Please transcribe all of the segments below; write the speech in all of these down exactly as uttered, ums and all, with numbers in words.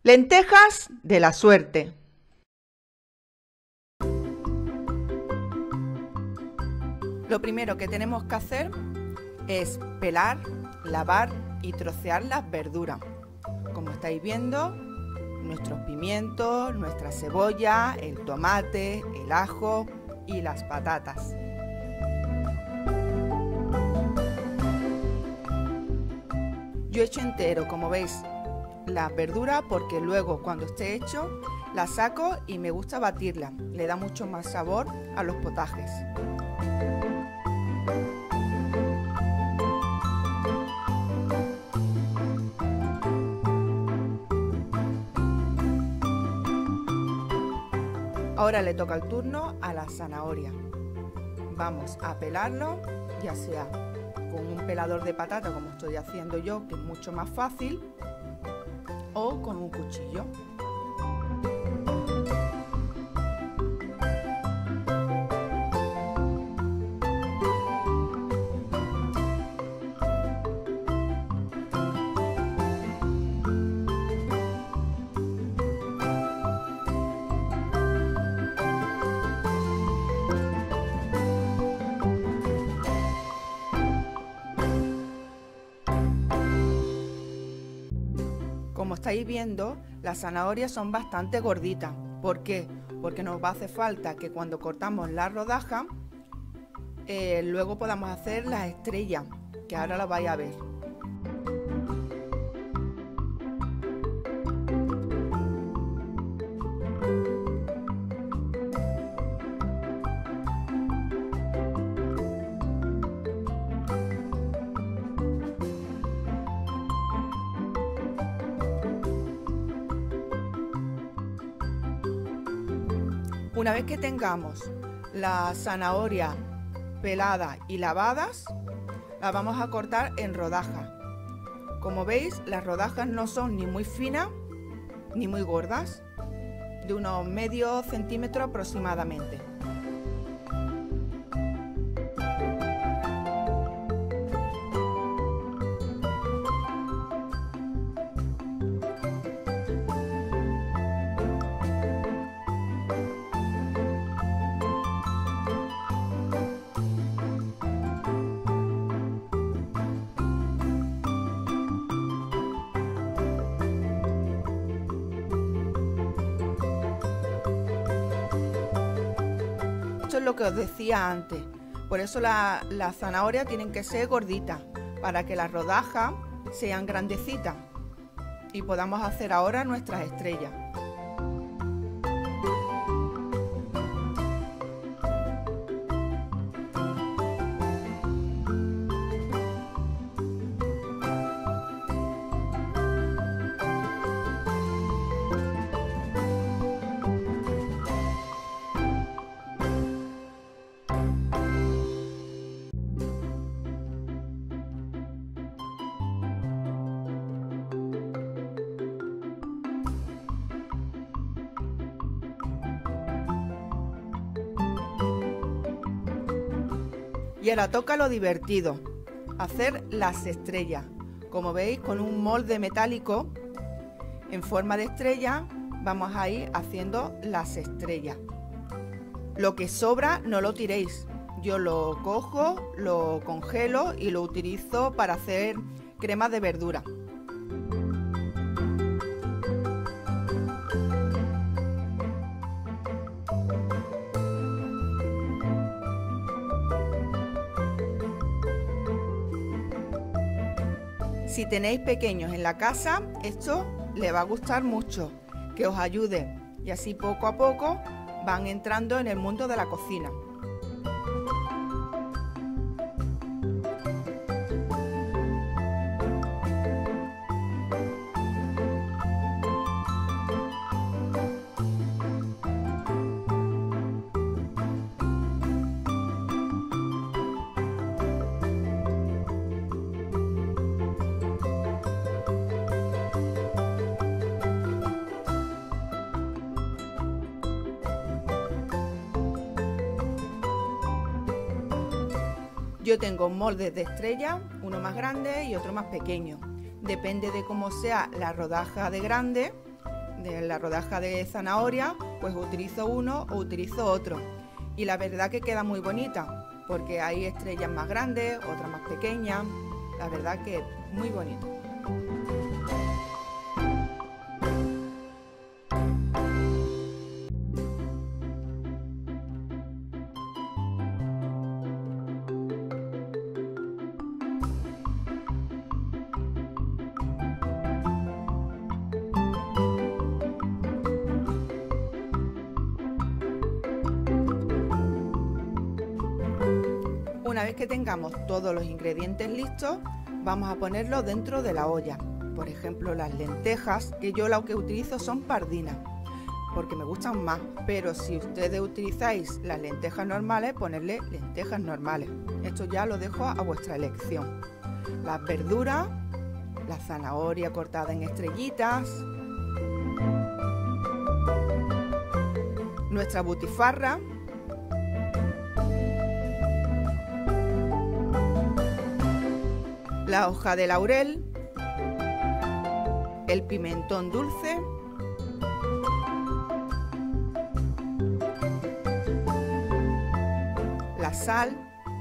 Lentejas de la suerte. Lo primero que tenemos que hacer es pelar, lavar y trocear las verduras. Como estáis viendo, nuestros pimientos, nuestra cebolla, el tomate, el ajo y las patatas. Yo he hecho entero, como veis, las verduras porque luego cuando esté hecho las saco y me gusta batirla. Le da mucho más sabor a los potajes. Ahora le toca el turno a la zanahoria. Vamos a pelarlo, ya sea con un pelador de patata como estoy haciendo yo, que es mucho más fácil, o con un cuchillo. Como estáis viendo, las zanahorias son bastante gorditas. ¿Por qué? Porque nos va a hacer falta que cuando cortamos la rodaja, eh, luego podamos hacer las estrellas, que ahora las vais a ver. Una vez que tengamos la zanahoria pelada y lavadas, las vamos a cortar en rodajas. Como veis, las rodajas no son ni muy finas ni muy gordas, de unos medio centímetro aproximadamente. Esto es lo que os decía antes, por eso las la zanahorias tienen que ser gorditas, para que las rodajas sean grandecitas y podamos hacer ahora nuestras estrellas. Y ahora toca lo divertido, hacer las estrellas. Como veis, con un molde metálico en forma de estrella vamos a ir haciendo las estrellas. Lo que sobra no lo tiréis, yo lo cojo, lo congelo y lo utilizo para hacer cremas de verdura. Si tenéis pequeños en la casa, esto les va a gustar mucho, que os ayude y así poco a poco van entrando en el mundo de la cocina. Yo tengo moldes de estrella, uno más grande y otro más pequeño. Depende de cómo sea la rodaja de grande, de la rodaja de zanahoria, pues utilizo uno o utilizo otro. Y la verdad que queda muy bonita, porque hay estrellas más grandes, otras más pequeñas. La verdad que muy bonito. Una vez que tengamos todos los ingredientes listos, vamos a ponerlos dentro de la olla. Por ejemplo, las lentejas, que yo lo que utilizo son pardinas, porque me gustan más, pero si ustedes utilizáis las lentejas normales, ponerle lentejas normales. Esto ya lo dejo a vuestra elección. Las verduras, la zanahoria cortada en estrellitas, nuestra butifarra, la hoja de laurel, el pimentón dulce, la sal.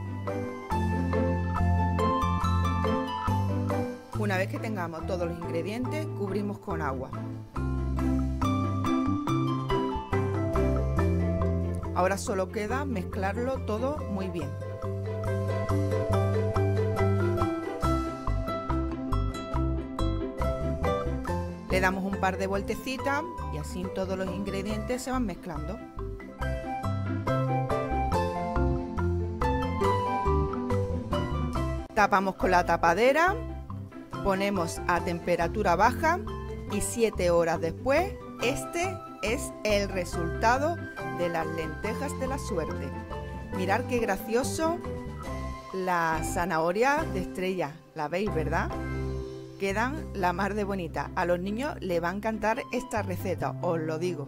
Una vez que tengamos todos los ingredientes, cubrimos con agua. Ahora solo queda mezclarlo todo muy bien. Le damos un par de vueltecitas y así todos los ingredientes se van mezclando. Tapamos con la tapadera, ponemos a temperatura baja y siete horas después, este es el resultado de las lentejas de la suerte. Mirad qué gracioso la zanahoria de estrella, la veis, ¿verdad? Quedan la mar de bonita. A los niños les va a encantar esta receta, os lo digo.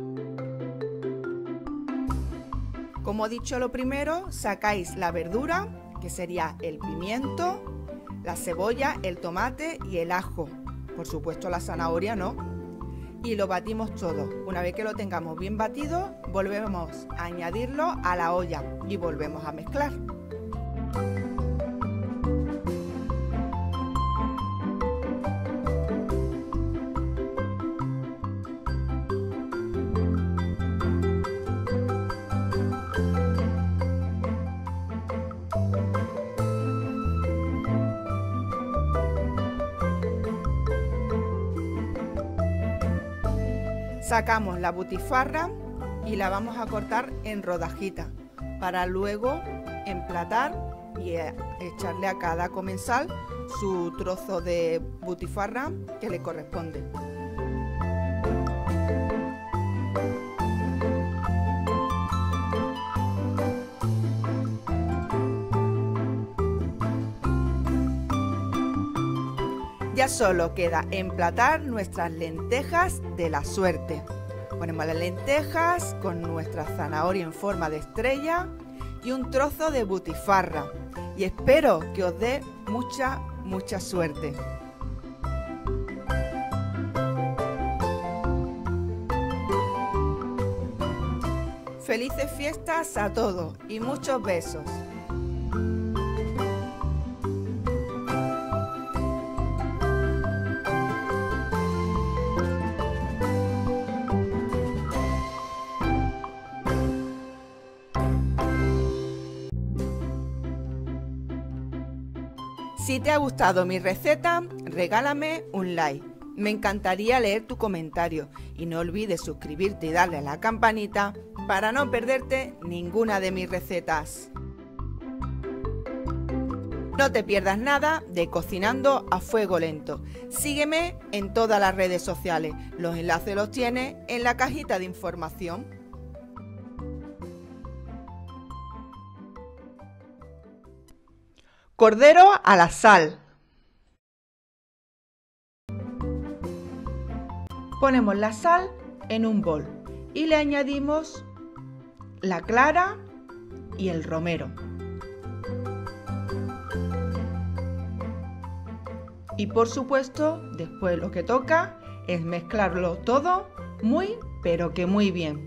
Como he dicho, lo primero, sacáis la verdura, que sería el pimiento, la cebolla, el tomate y el ajo. Por supuesto la zanahoria no. Y lo batimos todo. Una vez que lo tengamos bien batido, volvemos a añadirlo a la olla y volvemos a mezclar. Sacamos la butifarra y la vamos a cortar en rodajitas para luego emplatar y echarle a cada comensal su trozo de butifarra que le corresponde. Ya solo queda emplatar nuestras lentejas de la suerte. Ponemos las lentejas con nuestra zanahoria en forma de estrella y un trozo de butifarra. Y espero que os dé mucha, mucha suerte. Felices fiestas a todos y muchos besos. Si te ha gustado mi receta, regálame un like. Me encantaría leer tu comentario y no olvides suscribirte y darle a la campanita para no perderte ninguna de mis recetas. No te pierdas nada de Cocinando a Fuego Lento. Sígueme en todas las redes sociales. Los enlaces los tienes en la cajita de información. Cordero a la sal. Ponemos la sal en un bol y le añadimos la clara y el romero. Y por supuesto, después lo que toca es mezclarlo todo muy, pero que muy bien.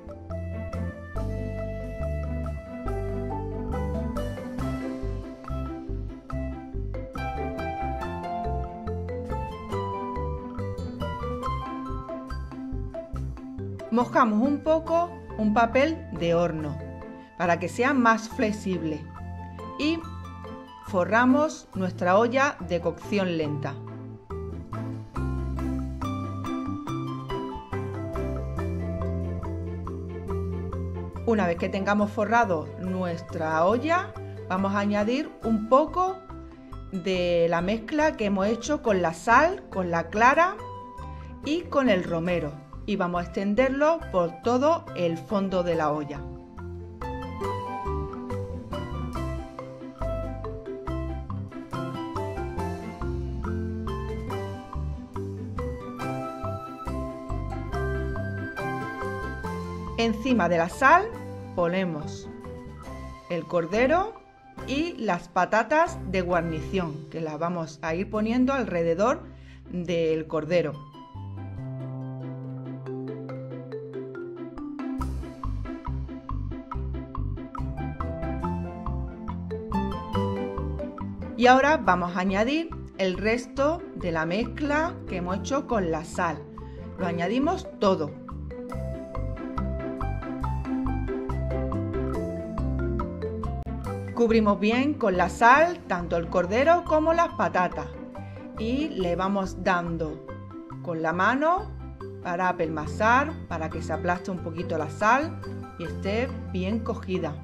Mojamos un poco un papel de horno para que sea más flexible y forramos nuestra olla de cocción lenta. Una vez que tengamos forrado nuestra olla, vamos a añadir un poco de la mezcla que hemos hecho con la sal, con la clara y con el romero, y vamos a extenderlo por todo el fondo de la olla. Encima de la sal ponemos el cordero y las patatas de guarnición, que las vamos a ir poniendo alrededor del cordero. Y ahora vamos a añadir el resto de la mezcla que hemos hecho con la sal. Lo añadimos todo. Cubrimos bien con la sal tanto el cordero como las patatas y le vamos dando con la mano para apelmazar, para que se aplaste un poquito la sal y esté bien cogida.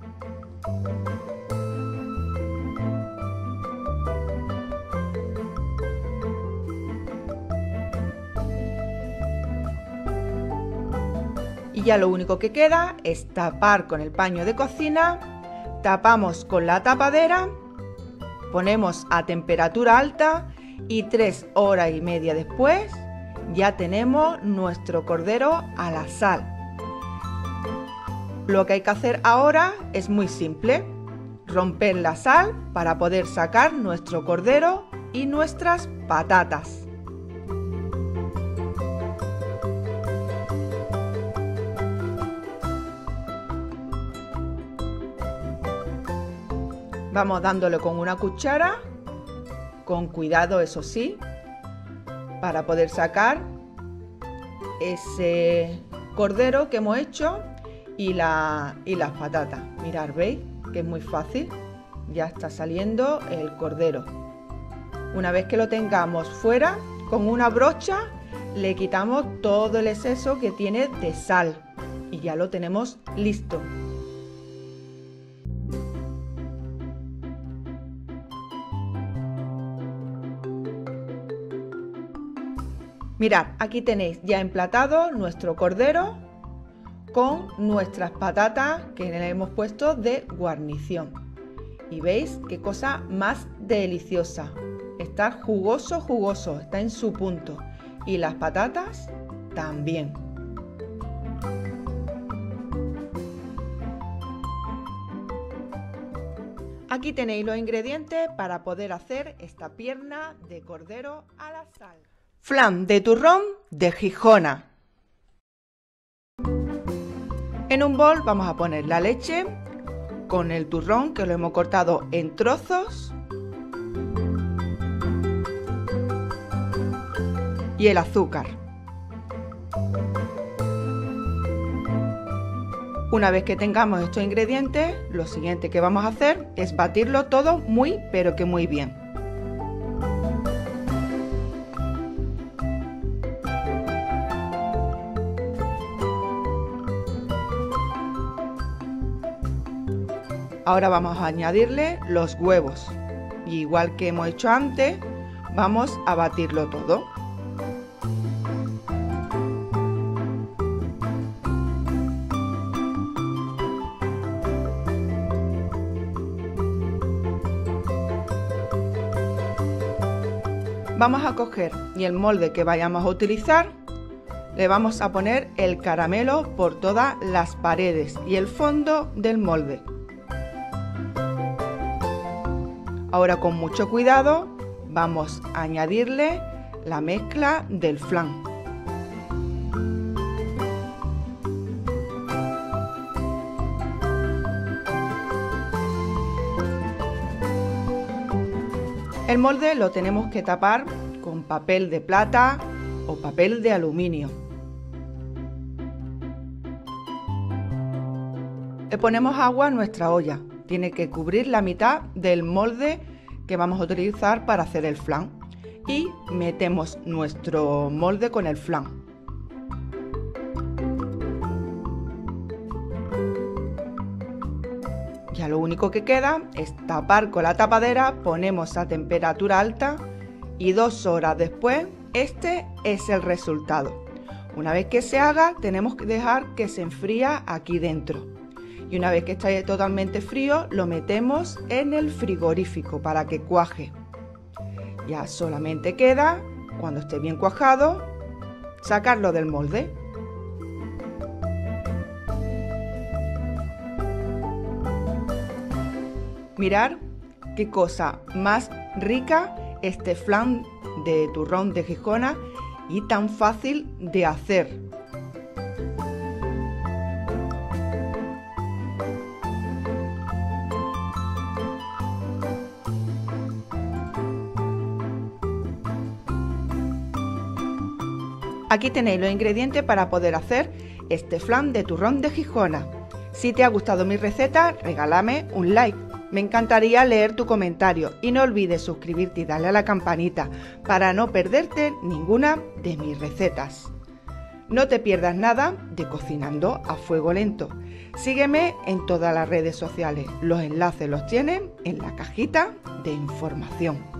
Y ya lo único que queda es tapar con el paño de cocina, tapamos con la tapadera, ponemos a temperatura alta y tres horas y media después ya tenemos nuestro cordero a la sal. Lo que hay que hacer ahora es muy simple, romper la sal para poder sacar nuestro cordero y nuestras patatas. Vamos dándole con una cuchara, con cuidado eso sí, para poder sacar ese cordero que hemos hecho y, la, y las patatas. Mirad, ¿veis? Que es muy fácil. Ya está saliendo el cordero. Una vez que lo tengamos fuera, con una brocha le quitamos todo el exceso que tiene de sal y ya lo tenemos listo. Mirad, aquí tenéis ya emplatado nuestro cordero con nuestras patatas que le hemos puesto de guarnición. Y veis qué cosa más deliciosa. Está jugoso, jugoso, está en su punto. Y las patatas también. Aquí tenéis los ingredientes para poder hacer esta pierna de cordero a la sal. Flan de turrón de Gijona. En un bol vamos a poner la leche con el turrón que lo hemos cortado en trozos y el azúcar. Una vez que tengamos estos ingredientes, lo siguiente que vamos a hacer es batirlo todo muy pero que muy bien. Ahora vamos a añadirle los huevos y igual que hemos hecho antes, vamos a batirlo todo. Vamos a coger y el molde que vayamos a utilizar, le vamos a poner el caramelo por todas las paredes y el fondo del molde. Ahora con mucho cuidado vamos a añadirle la mezcla del flan. El molde lo tenemos que tapar con papel de plata o papel de aluminio. Le ponemos agua a nuestra olla. Tiene que cubrir la mitad del molde que vamos a utilizar para hacer el flan. Y metemos nuestro molde con el flan. Ya lo único que queda es tapar con la tapadera, ponemos a temperatura alta y dos horas después este es el resultado. Una vez que se haga tenemos que dejar que se enfría aquí dentro. Y una vez que está totalmente frío lo metemos en el frigorífico para que cuaje. Ya solamente queda, cuando esté bien cuajado, sacarlo del molde. Mirar qué cosa más rica este flan de turrón de Gijona y tan fácil de hacer. Aquí tenéis los ingredientes para poder hacer este flan de turrón de Gijona. Si te ha gustado mi receta, regálame un like. Me encantaría leer tu comentario y no olvides suscribirte y darle a la campanita para no perderte ninguna de mis recetas. No te pierdas nada de Cocinando a Fuego Lento. Sígueme en todas las redes sociales. Los enlaces los tienes en la cajita de información.